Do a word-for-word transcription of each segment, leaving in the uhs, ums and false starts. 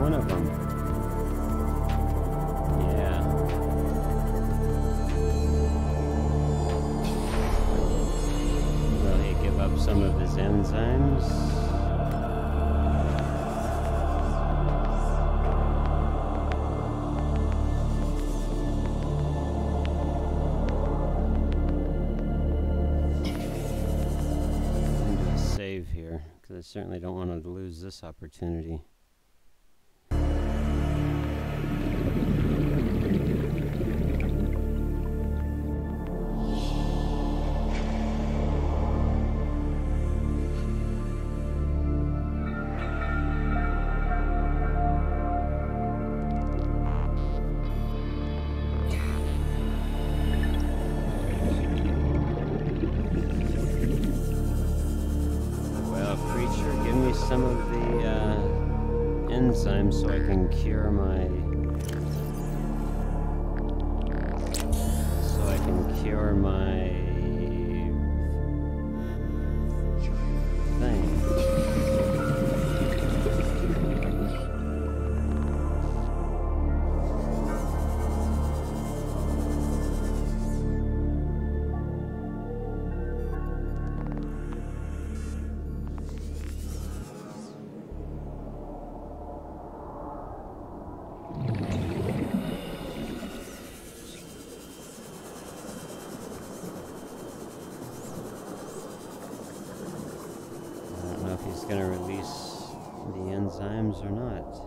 one of them. Yeah. Will he give up some of his enzymes? Here, because I certainly don't want to lose this opportunity. Some of the uh, enzymes so I can cure my so I can cure my thing. He's going to release the enzymes or not.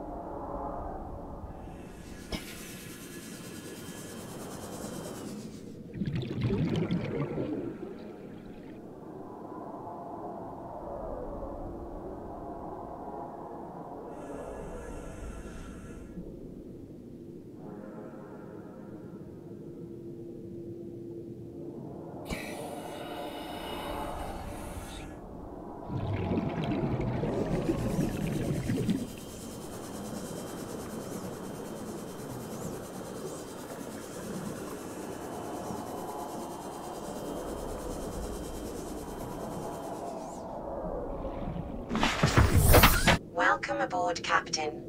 Welcome aboard, Captain.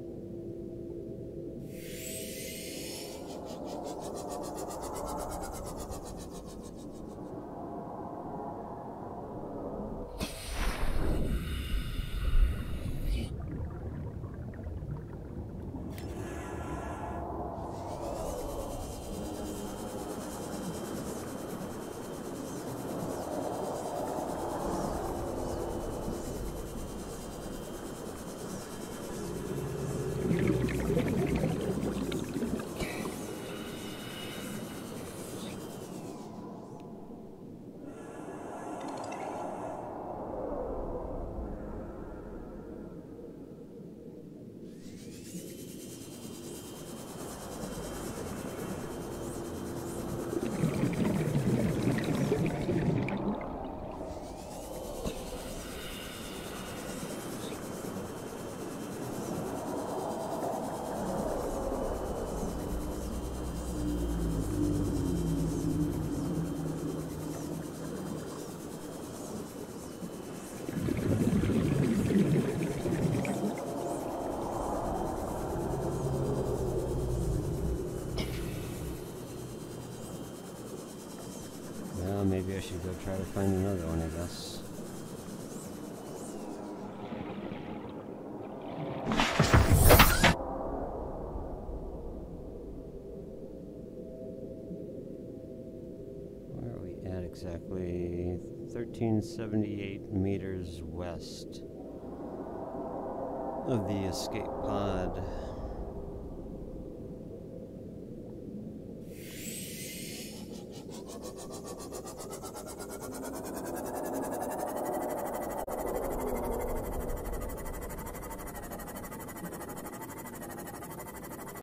Well, maybe I should go try to find another one, I guess. Where are we at exactly? thirteen seventy-eight meters west of the escape pod.